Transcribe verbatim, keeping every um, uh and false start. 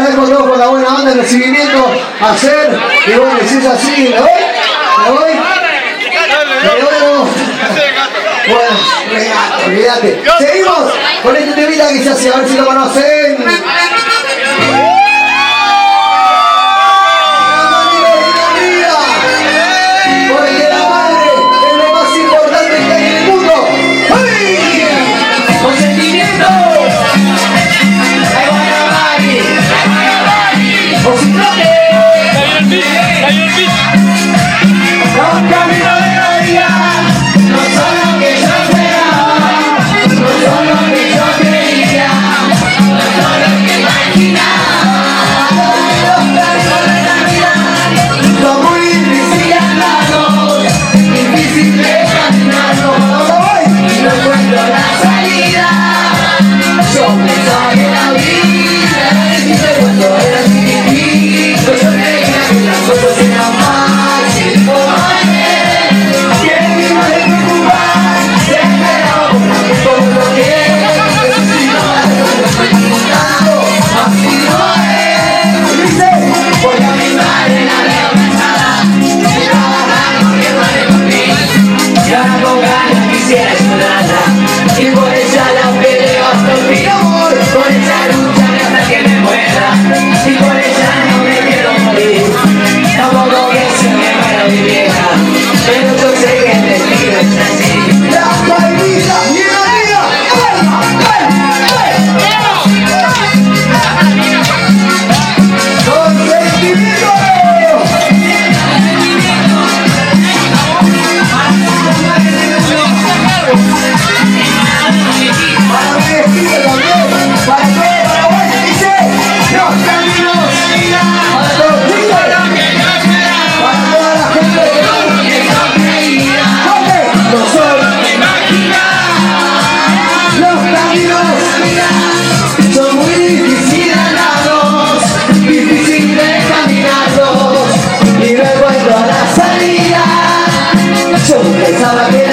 agradezco a todos por la buena onda, el recibimiento, hacer, y bueno, si es así, ¿me voy? ¿Me voy? ¿Me voy? Bueno, regato, olvídate. Seguimos con este temita que se hace, a ver si lo conocen. Porque la madre es lo más importante que hay en el mundo. ¡Ay! Con sentimiento. O si no que los caminos de la vida no son lo que yo esperaba, no son lo que yo creía, no son lo que imaginaba. Los caminos de la vida son muy difíciles andarlos, difíciles de caminarlos, y no encuentro la salida. Yo pensaba que la vida y te cuento era así difícil. Yo creía que las cosas eran fáciles como ayer, que mi madre preocupada se esperaba por todo lo que necesitaba. Estoy preguntando, así no es. Dice, porque a mi madre la veo cansada de trabajar corriendo por mí, y ahora con ganas quisiera ayudarla, y por ella la peleo hasta el fin. Por ella lucharé hasta que me muera, y por ella no me quiero morir. Tampoco que se me muera mi vieja, pero yo sé que el destino es así. La palmita y la vida. Con sentimiento. Para mi vecino también, para todo Paraguay, dice los caminos de vida, para todos los chicos, para toda la gente que no creía, no son los caminos de vida, son muy difíciles andarlos, difíciles de caminarlos, y no encuentro la salida. Yo pensaba que